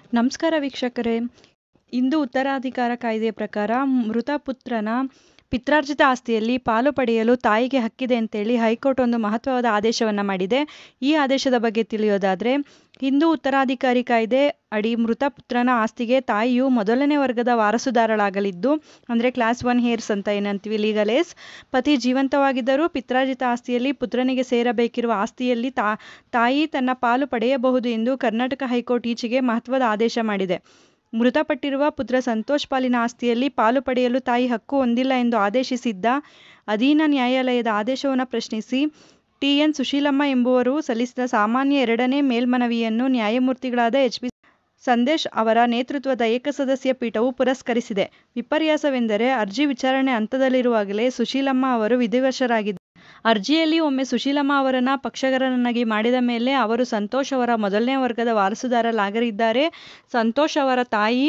ನಮಸ್ಕಾರ ವೀಕ್ಷಕರೇ. ಇಂದು ಉತ್ತರಾಧಿಕಾರ ಕಾಯ್ದೆಯ ಪ್ರಕಾರ ಮೃತ ಪುತ್ರನ ಪಿತ್ರಾರ್ಜಿತ ಆಸ್ತಿಯಲ್ಲಿ ಪಾಲು ಪಡೆಯಲು ತಾಯಿಗೆ ಹಕ್ಕಿದೆ ಅಂತೇಳಿ ಹೈಕೋರ್ಟ್ ಒಂದು ಮಹತ್ವವಾದ ಆದೇಶವನ್ನು ಮಾಡಿದೆ. ಈ ಆದೇಶದ ಬಗ್ಗೆ ತಿಳಿಯೋದಾದರೆ, ಹಿಂದೂ ಉತ್ತರಾಧಿಕಾರಿ ಕಾಯ್ದೆ ಅಡಿ ಮೃತ ಪುತ್ರನ ಆಸ್ತಿಗೆ ತಾಯಿಯು ಮೊದಲನೇ ವರ್ಗದ ವಾರಸುದಾರಳಾಗಲಿದ್ದು, ಅಂದರೆ ಕ್ಲಾಸ್ 1 ಹೇರ್ಸ್ ಅಂತ ಏನಂತೀವಿ, ಲೀಗಲ್ ಏಸ್. ಪತಿ ಜೀವಂತವಾಗಿದ್ದರೂ ಪಿತ್ರಾರ್ಜಿತ ಆಸ್ತಿಯಲ್ಲಿ ಪುತ್ರನಿಗೆ ಸೇರಬೇಕಿರುವ ಆಸ್ತಿಯಲ್ಲಿ ತಾಯಿ ತನ್ನ ಪಾಲು ಪಡೆಯಬಹುದು ಎಂದು ಕರ್ನಾಟಕ ಹೈಕೋರ್ಟ್ ಈಚೆಗೆ ಮಹತ್ವದ ಆದೇಶ ಮಾಡಿದೆ. ಮೃತಪಟ್ಟಿರುವ ಪುತ್ರ ಸಂತೋಷ್ ಪಾಲಿನ ಆಸ್ತಿಯಲ್ಲಿ ಪಾಲು ಪಡೆಯಲು ತಾಯಿ ಹಕ್ಕು ಹೊಂದಿಲ್ಲ ಎಂದು ಆದೇಶಿಸಿದ್ದ ಅಧೀನ ನ್ಯಾಯಾಲಯದ ಆದೇಶವನ್ನು ಪ್ರಶ್ನಿಸಿ ಟಿ.ಎನ್. ಸುಶೀಲಮ್ಮ ಎಂಬುವರು ಸಲ್ಲಿಸಿದ ಸಾಮಾನ್ಯ 2ನೇ ಮೇಲ್ಮನವಿಯನ್ನು ನ್ಯಾಯಮೂರ್ತಿಗಳಾದ ಎಚ್.ಬಿ. ಸಂದೇಶ್ ಅವರ ನೇತೃತ್ವದ ಏಕಸದಸ್ಯ ಪೀಠವು ಪುರಸ್ಕರಿಸಿದೆ. ವಿಪರ್ಯಾಸವೆಂದರೆ, ಅರ್ಜಿ ವಿಚಾರಣೆ ಹಂತದಲ್ಲಿರುವಾಗಲೇ ಸುಶೀಲಮ್ಮ ಅವರು ವಿಧಿವಶರಾಗಿದ್ದಾರೆ. ಅರ್ಜಿಯಲ್ಲಿ ಒಮ್ಮೆ ಸುಶೀಲಮ್ಮ ಅವರನ್ನು ಪಕ್ಷಗಾರರನ್ನಾಗಿ ಮಾಡಿದ ಮೇಲೆ ಅವರು ಸಂತೋಷ್ ಅವರ ಮೊದಲನೇ ವರ್ಗದ ವಾರಸುದಾರರಾಗಲಿದ್ದಾರೆ. ಸಂತೋಷ್ ಅವರ ತಾಯಿ,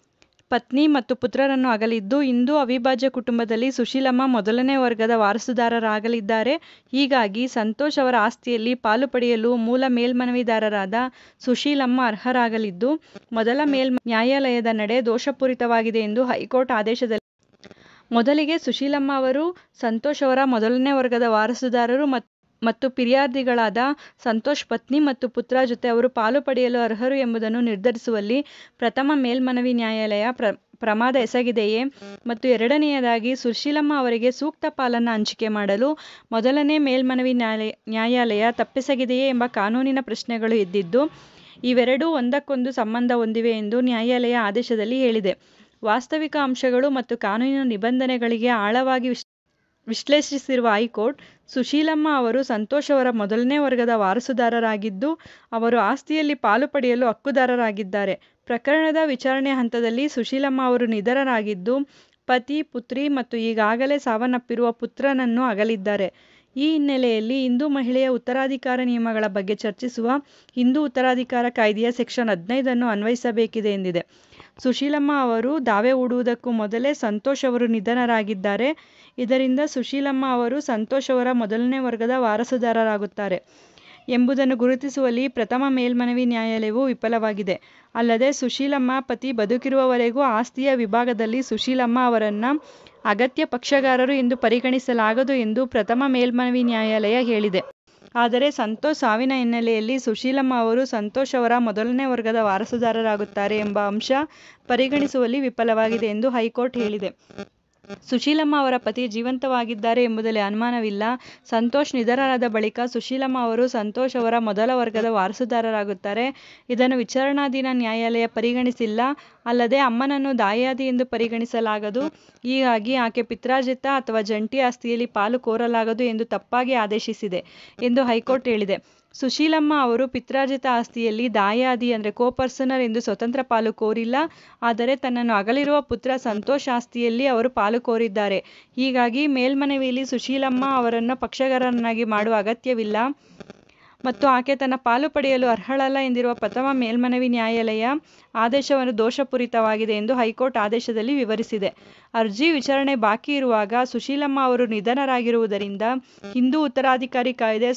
ಪತ್ನಿ ಮತ್ತು ಪುತ್ರರನ್ನು ಅಗಲಿದ್ದು, ಇಂದು ಅವಿಭಾಜ್ಯ ಕುಟುಂಬದಲ್ಲಿ ಸುಶೀಲಮ್ಮ ಮೊದಲನೇ ವರ್ಗದ ವಾರಸುದಾರರಾಗಲಿದ್ದಾರೆ. ಹೀಗಾಗಿ ಸಂತೋಷ್ ಅವರ ಆಸ್ತಿಯಲ್ಲಿ ಪಾಲು ಪಡೆಯಲು ಮೂಲ ಮೇಲ್ಮನವಿದಾರರಾದ ಸುಶೀಲಮ್ಮ ಅರ್ಹರಾಗಲಿದ್ದು, ಮೊದಲ ನ್ಯಾಯಾಲಯದ ನಡೆ ದೋಷಪೂರಿತವಾಗಿದೆ ಎಂದು ಹೈಕೋರ್ಟ್ ಆದೇಶದಲ್ಲಿ ಮೊದಲಿಗೆ ಸುಶೀಲಮ್ಮ ಅವರು ಸಂತೋಷ್ ಅವರ ಮೊದಲನೇ ವರ್ಗದ ವಾರಸುದಾರರು ಮತ್ತು ಫಿರ್ಯಾದಿಗಳಾದ ಸಂತೋಷ್ ಪತ್ನಿ ಮತ್ತು ಪುತ್ರ ಜೊತೆ ಅವರು ಪಾಲು ಪಡೆಯಲು ಅರ್ಹರು ಎಂಬುದನ್ನು ನಿರ್ಧರಿಸುವಲ್ಲಿ ಪ್ರಥಮ ಮೇಲ್ಮನವಿ ನ್ಯಾಯಾಲಯ ಪ್ರಮಾದ ಎಸಗಿದೆಯೇ ಮತ್ತು ಎರಡನೆಯದಾಗಿ ಸುಶೀಲಮ್ಮ ಅವರಿಗೆ ಸೂಕ್ತ ಪಾಲನ್ನು ಹಂಚಿಕೆ ಮಾಡಲು ಮೊದಲನೇ ಮೇಲ್ಮನವಿ ನ್ಯಾಯಾಲಯ ತಪ್ಪೆಸಗಿದೆಯೇ ಎಂಬ ಕಾನೂನಿನ ಪ್ರಶ್ನೆಗಳು ಎದ್ದಿದ್ದು, ಇವೆರಡೂ ಒಂದಕ್ಕೊಂದು ಸಂಬಂಧ ಹೊಂದಿವೆ ಎಂದು ನ್ಯಾಯಾಲಯ ಆದೇಶದಲ್ಲಿ ಹೇಳಿದೆ. ವಾಸ್ತವಿಕ ಅಂಶಗಳು ಮತ್ತು ಕಾನೂನಿನ ನಿಬಂಧನೆಗಳಿಗೆ ಆಳವಾಗಿ ವಿಶ್ಲೇಷಿಸಿರುವ ಹೈಕೋರ್ಟ್, ಸುಶೀಲಮ್ಮ ಅವರು ಸಂತೋಷ್ ಅವರ ಮೊದಲನೇ ವರ್ಗದ ವಾರಸುದಾರರಾಗಿದ್ದು, ಅವರು ಆಸ್ತಿಯಲ್ಲಿ ಪಾಲು ಪಡೆಯಲು ಹಕ್ಕುದಾರರಾಗಿದ್ದಾರೆ. ಪ್ರಕರಣದ ವಿಚಾರಣೆ ಹಂತದಲ್ಲಿ ಸುಶೀಲಮ್ಮ ಅವರು ನಿಧನರಾಗಿದ್ದು, ಪತಿ, ಪುತ್ರಿ ಮತ್ತು ಈಗಾಗಲೇ ಸಾವನ್ನಪ್ಪಿರುವ ಪುತ್ರನನ್ನು ಅಗಲಿದ್ದಾರೆ. ಈ ಹಿನ್ನೆಲೆಯಲ್ಲಿ ಹಿಂದೂ ಮಹಿಳೆಯ ಉತ್ತರಾಧಿಕಾರ ನಿಯಮಗಳ ಬಗ್ಗೆ ಚರ್ಚಿಸುವ ಹಿಂದೂ ಉತ್ತರಾಧಿಕಾರ ಕಾಯ್ದೆಯ ಸೆಕ್ಷನ್ 15 ಅನ್ವಯಿಸಬೇಕಿದೆ ಎಂದಿದೆ. ಸುಶೀಲಮ್ಮ ಅವರು ದಾವೆ ಹೂಡುವುದಕ್ಕೂ ಮೊದಲೇ ಸಂತೋಷ್ ಅವರು ನಿಧನರಾಗಿದ್ದಾರೆ. ಇದರಿಂದ ಸುಶೀಲಮ್ಮ ಅವರು ಸಂತೋಷ್ ಅವರ ಮೊದಲನೇ ವರ್ಗದ ವಾರಸುದಾರರಾಗುತ್ತಾರೆ ಎಂಬುದನ್ನು ಗುರುತಿಸುವಲ್ಲಿ ಪ್ರಥಮ ಮೇಲ್ಮನವಿ ನ್ಯಾಯಾಲಯವು ವಿಫಲವಾಗಿದೆ. ಅಲ್ಲದೆ ಸುಶೀಲಮ್ಮ ಪತಿ ಬದುಕಿರುವವರೆಗೂ ಆಸ್ತಿಯ ವಿಭಾಗದಲ್ಲಿ ಸುಶೀಲಮ್ಮ ಅವರನ್ನು ಅಗತ್ಯ ಪಕ್ಷಗಾರರು ಎಂದು ಪರಿಗಣಿಸಲಾಗದು ಎಂದು ಪ್ರಥಮ ಮೇಲ್ಮನವಿ ನ್ಯಾಯಾಲಯ ಹೇಳಿದೆ. ಆದರೆ ಸಂತೋಷ್ ಸಾವಿನ ಹಿನ್ನೆಲೆಯಲ್ಲಿ ಸುಶೀಲಮ್ಮ ಅವರು ಸಂತೋಷ್ ಅವರ ಮೊದಲನೇ ವರ್ಗದ ವಾರಸುದಾರರಾಗುತ್ತಾರೆ ಎಂಬ ಅಂಶ ಪರಿಗಣಿಸುವಲ್ಲಿ ವಿಫಲವಾಗಿದೆ ಎಂದು ಹೈಕೋರ್ಟ್ ಹೇಳಿದೆ. ಸುಶೀಲಮ್ಮ ಅವರ ಪತಿ ಜೀವಂತವಾಗಿದ್ದಾರೆ ಎಂಬುದರಲ್ಲಿ ಅನುಮಾನವಿಲ್ಲ. ಸಂತೋಷ್ ನಿಧನರಾದ ಬಳಿಕ ಸುಶೀಲಮ್ಮ ಅವರು ಸಂತೋಷ್ ಅವರ ಮೊದಲ ವರ್ಗದ ವಾರಸುದಾರರಾಗುತ್ತಾರೆ. ಇದನ್ನು ವಿಚಾರಣಾಧೀನ ನ್ಯಾಯಾಲಯ ಪರಿಗಣಿಸಿಲ್ಲ. ಅಲ್ಲದೆ ಅಮ್ಮನನ್ನು ದಾಯಾದಿ ಎಂದು ಪರಿಗಣಿಸಲಾಗದು. ಹೀಗಾಗಿ ಆಕೆ ಪಿತ್ರಾರ್ಜಿತ ಅಥವಾ ಜಂಟಿ ಆಸ್ತಿಯಲ್ಲಿ ಪಾಲು ಕೋರಲಾಗದು ಎಂದು ತಪ್ಪಾಗಿ ಆದೇಶಿಸಿದೆ ಎಂದು ಹೈಕೋರ್ಟ್ ಹೇಳಿದೆ. ಸುಶೀಲಮ್ಮ ಅವರು ಪಿತ್ರಾರ್ಜಿತ ಆಸ್ತಿಯಲ್ಲಿ ದಾಯಾದಿ ಅಂದರೆ ಕೋಪರ್ಸನರ್ ಎಂದು ಸ್ವತಂತ್ರ ಪಾಲು ಕೋರಿಲ್ಲ. ಆದರೆ ತನ್ನನ್ನು ಅಗಲಿರುವ ಪುತ್ರ ಸಂತೋಷ್ ಆಸ್ತಿಯಲ್ಲಿ ಅವರು ಪಾಲು ಕೋರಿದ್ದಾರೆ. ಹೀಗಾಗಿ ಮೇಲ್ಮನವಿಯಲ್ಲಿ ಸುಶೀಲಮ್ಮ ಅವರನ್ನು ಪಕ್ಷಗಾರರನ್ನಾಗಿ ಮಾಡುವ ಅಗತ್ಯವಿಲ್ಲ ಮತ್ತು ಆಕೆ ತನ್ನ ಪಾಲು ಪಡೆಯಲು ಅರ್ಹಳಲ್ಲ ಎಂದಿರುವ ಪ್ರಥಮ ಮೇಲ್ಮನವಿ ನ್ಯಾಯಾಲಯ ಆದೇಶವನ್ನು ದೋಷಪೂರಿತವಾಗಿದೆ ಎಂದು ಹೈಕೋರ್ಟ್ ಆದೇಶದಲ್ಲಿ ವಿವರಿಸಿದೆ. ಅರ್ಜಿ ವಿಚಾರಣೆ ಬಾಕಿ ಇರುವಾಗ ಸುಶೀಲಮ್ಮ ಅವರು ನಿಧನರಾಗಿರುವುದರಿಂದ ಹಿಂದೂ ಉತ್ತರಾಧಿಕಾರಿ ಕಾಯ್ದೆ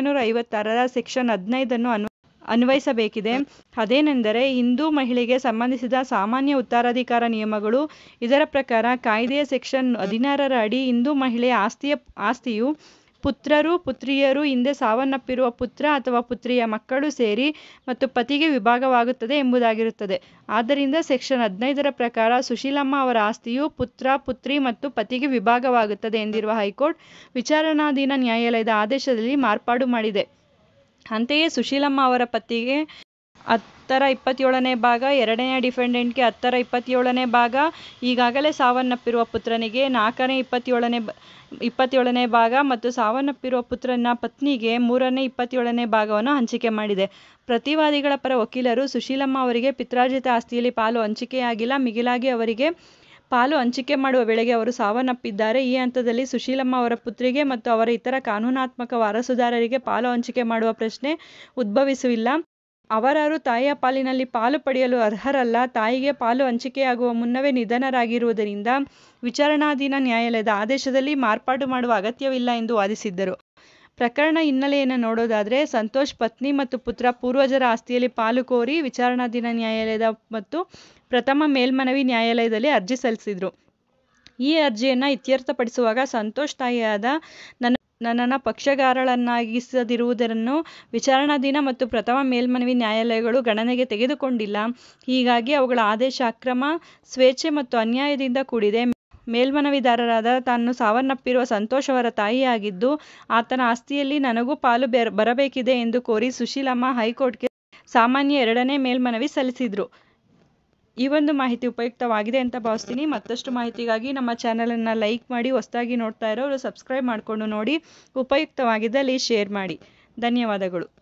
1956ರ ಸೆಕ್ಷನ್ 15 ಅನ್ವಯಿಸಬೇಕಿದೆ. ಅದೇನೆಂದರೆ, ಹಿಂದೂ ಮಹಿಳೆಗೆ ಸಂಬಂಧಿಸಿದ ಸಾಮಾನ್ಯ ಉತ್ತರಾಧಿಕಾರ ನಿಯಮಗಳು. ಇದರ ಪ್ರಕಾರ ಕಾಯ್ದೆಯ ಸೆಕ್ಷನ್ 16ರ ಅಡಿ ಹಿಂದೂ ಮಹಿಳೆಯ ಆಸ್ತಿಯು ಪುತ್ರರು, ಪುತ್ರಿಯರು, ಹಿಂದೆ ಸಾವನ್ನಪ್ಪಿರುವ ಪುತ್ರ ಅಥವಾ ಪುತ್ರಿಯ ಮಕ್ಕಳು ಸೇರಿ ಮತ್ತು ಪತಿಗೆ ವಿಭಾಗವಾಗುತ್ತದೆ ಎಂಬುದಾಗಿರುತ್ತದೆ. ಆದ್ದರಿಂದ ಸೆಕ್ಷನ್ 15ರ ಪ್ರಕಾರ ಸುಶೀಲಮ್ಮ ಅವರ ಆಸ್ತಿಯು ಪುತ್ರ, ಪುತ್ರಿ ಮತ್ತು ಪತಿಗೆ ವಿಭಾಗವಾಗುತ್ತದೆ ಎಂದಿರುವ ಹೈಕೋರ್ಟ್ ವಿಚಾರಣಾಧೀನ ನ್ಯಾಯಾಲಯದ ಆದೇಶದಲ್ಲಿ ಮಾರ್ಪಾಡು ಮಾಡಿದೆ. ಅಂತೆಯೇ ಸುಶೀಲಮ್ಮ ಅವರ ಪತಿಗೆ 10/27ನೇ ಭಾಗ, ಎರಡನೆಯ ಡಿಫೆಂಡೆಂಟ್ಗೆ 10/27ನೇ ಭಾಗ, ಈಗಾಗಲೇ ಸಾವನ್ನಪ್ಪಿರುವ ಪುತ್ರನಿಗೆ 4/27ನೇ ಭಾಗ ಮತ್ತು ಸಾವನ್ನಪ್ಪಿರುವ ಪುತ್ರನ ಪತ್ನಿಗೆ 3/27ನೇ ಭಾಗವನ್ನು ಹಂಚಿಕೆ ಮಾಡಿದೆ. ಪ್ರತಿವಾದಿಗಳ ಪರ ವಕೀಲರು ಸುಶೀಲಮ್ಮ ಅವರಿಗೆ ಪಿತ್ರಾರ್ಜಿತ ಆಸ್ತಿಯಲ್ಲಿ ಪಾಲು ಹಂಚಿಕೆಯಾಗಿಲ್ಲ, ಮಿಗಿಲಾಗಿ ಅವರಿಗೆ ಪಾಲು ಹಂಚಿಕೆ ಮಾಡುವ ವೇಳೆಗೆ ಅವರು ಸಾವನ್ನಪ್ಪಿದ್ದಾರೆ. ಈ ಹಂತದಲ್ಲಿ ಸುಶೀಲಮ್ಮ ಅವರ ಪುತ್ರಿಗೆ ಮತ್ತು ಅವರ ಇತರ ಕಾನೂನಾತ್ಮಕ ವಾರಸುದಾರರಿಗೆ ಪಾಲು ಹಂಚಿಕೆ ಮಾಡುವ ಪ್ರಶ್ನೆ ಉದ್ಭವಿಸುವಿಲ್ಲ. ಅವರಾರು ತಾಯಿಯ ಪಾಲಿನಲ್ಲಿ ಪಾಲು ಪಡೆಯಲು ಅರ್ಹರಲ್ಲ. ತಾಯಿಗೆ ಪಾಲು ಹಂಚಿಕೆಯಾಗುವ ಮುನ್ನವೇ ನಿಧನರಾಗಿರುವುದರಿಂದ ವಿಚಾರಣಾಧೀನ ನ್ಯಾಯಾಲಯದ ಆದೇಶದಲ್ಲಿ ಮಾರ್ಪಾಡು ಮಾಡುವ ಅಗತ್ಯವಿಲ್ಲ ಎಂದು ವಾದಿಸಿದ್ದರು. ಪ್ರಕರಣ ಹಿನ್ನೆಲೆಯನ್ನು ನೋಡೋದಾದರೆ ಸಂತೋಷ್ ಪತ್ನಿ ಮತ್ತು ಪುತ್ರ ಪೂರ್ವಜರ ಆಸ್ತಿಯಲ್ಲಿ ಪಾಲು ಕೋರಿ ವಿಚಾರಣಾಧೀನ ನ್ಯಾಯಾಲಯದ ಮತ್ತು ಪ್ರಥಮ ಮೇಲ್ಮನವಿ ನ್ಯಾಯಾಲಯದಲ್ಲಿ ಅರ್ಜಿ ಸಲ್ಲಿಸಿದರು. ಈ ಅರ್ಜಿಯನ್ನು ಇತ್ಯರ್ಥಪಡಿಸುವಾಗ ಸಂತೋಷ್ ತಾಯಿಯಾದ ನನ್ನನ್ನು ಪಕ್ಷಗಾರಳನ್ನಾಗಿಸದಿರುವುದನ್ನು ವಿಚಾರಣಾಧೀನ ಮತ್ತು ಪ್ರಥಮ ಮೇಲ್ಮನವಿ ನ್ಯಾಯಾಲಯಗಳು ಗಣನೆಗೆ ತೆಗೆದುಕೊಂಡಿಲ್ಲ. ಹೀಗಾಗಿ ಅವುಗಳ ಆದೇಶ ಅಕ್ರಮ, ಸ್ವೇಚ್ಛೆ ಮತ್ತು ಅನ್ಯಾಯದಿಂದ ಕೂಡಿದೆ. ಮೇಲ್ಮನವಿದಾರರಾದ ತಾನು ಸಾವನ್ನಪ್ಪಿರುವ ಸಂತೋಷ್ ಅವರ ತಾಯಿಯಾಗಿದ್ದು ಆತನ ಆಸ್ತಿಯಲ್ಲಿ ನನಗೂ ಪಾಲು ಬರಬೇಕಿದೆ ಎಂದು ಕೋರಿ ಸುಶೀಲಮ್ಮ ಹೈಕೋರ್ಟ್ಗೆ ಸಾಮಾನ್ಯ 2ನೇ ಮೇಲ್ಮನವಿ ಸಲ್ಲಿಸಿದರು. ಈ ಒಂದು ಮಾಹಿತಿ ಉಪಯುಕ್ತವಾಗಿದೆ ಅಂತ ಭಾವಿಸ್ತೀನಿ. ಮತ್ತಷ್ಟು ಮಾಹಿತಿಗಾಗಿ ನಮ್ಮ ಚಾನಲನ್ನು ಲೈಕ್ ಮಾಡಿ, ಹೊಸದಾಗಿ ನೋಡ್ತಾ ಇರೋರು ಸಬ್ಸ್ಕ್ರೈಬ್ ಮಾಡಿಕೊಂಡು ನೋಡಿ. ಉಪಯುಕ್ತವಾಗಿದ್ದಲ್ಲಿ ಶೇರ್ ಮಾಡಿ. ಧನ್ಯವಾದಗಳು.